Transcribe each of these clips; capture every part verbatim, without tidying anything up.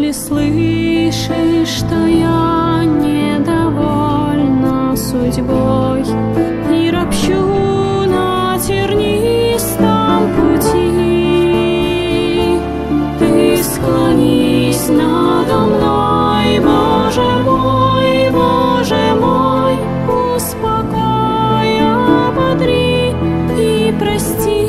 Ты слышишь, что я недовольна судьбой и ропщу на тернистом пути. Ты склонись надо мной, Боже мой, Боже мой, успокой, ободри и прости.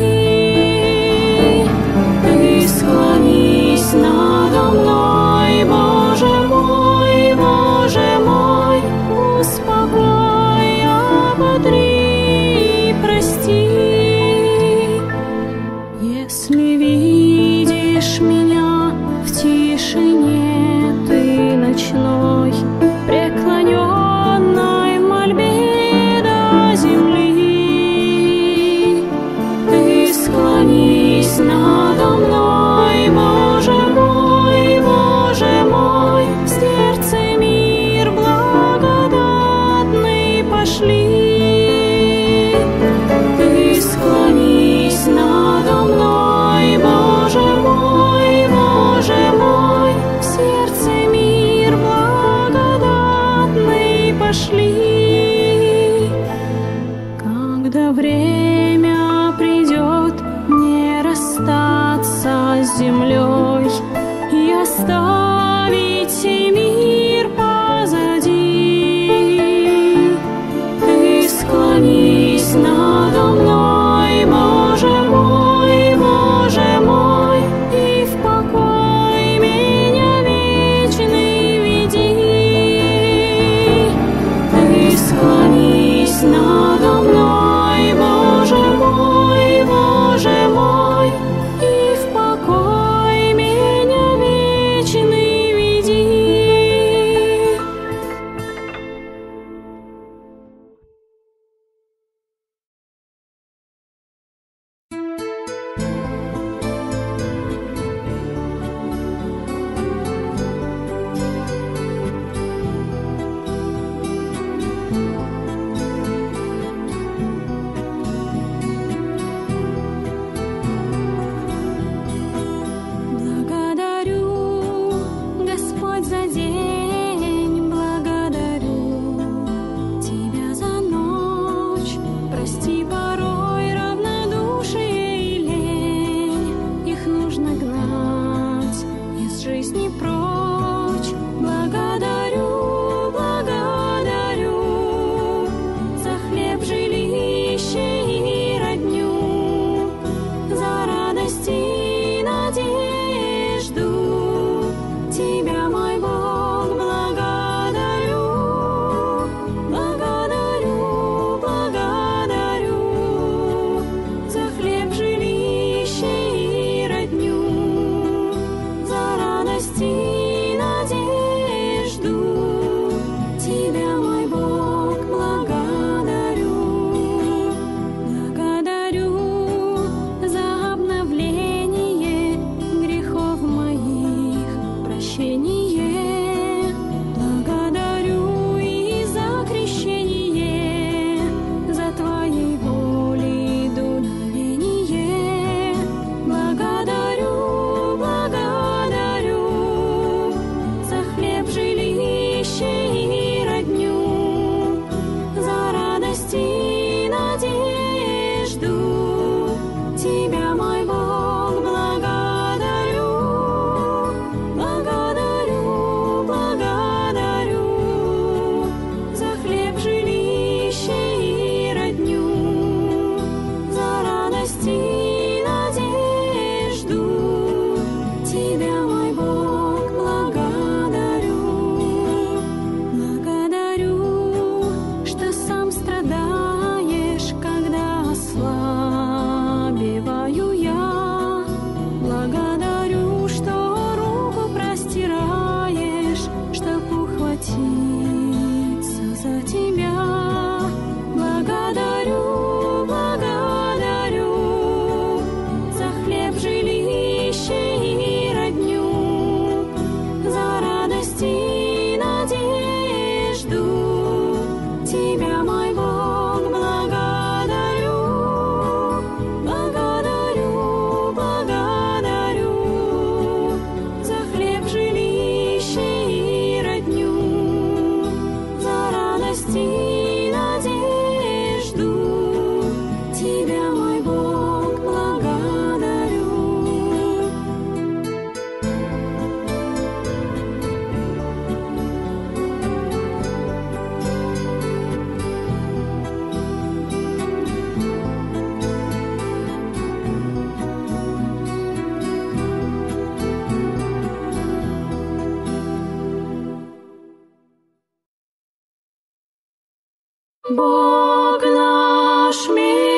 Ты склонись надо мной, Боже мой, Боже мой, успокой, ободри и прости. Если видишь меня в тишине ты ночной, преклоненной в мольбе до земли, ты склонись надо мной, Боже мой, Боже мой, в сердце мир благодатный пошли. Ты склонись надо мной, Боже мой, Боже мой, в сердце мир благодатный пошли. Когда время придет не расстаться с землей и оставить сей мир позади, ты склонись надо мной, Боже мой, Боже мой, и в покой меня вечный веди. Ты склонись надо мной, Боже мой, Боже мой, и в покой меня вечный веди. Благодарю, Господь, за день, благодарю Тебя за ночь. Прости порой равнодушие и лень, их нужно гнать из жизни прочь. Благодарю, благодарю за хлеб, жилище и родню, за радость и надежду. Тебя, мой Бог, благодарю, благодарю, благодарю за хлеб, жилище и родню, за радость и надежду. Тебя, мой Бог, благодарю. Благодарю за обновление грехов моих, прощение. Благодарю и за крещение, за Твоей воли дуновение. Благодарю, благодарю за хлеб, жилище и родню, за радость и надежду. Тебя, мой Бог, благодарю, благодарю, Бог наш милостивый,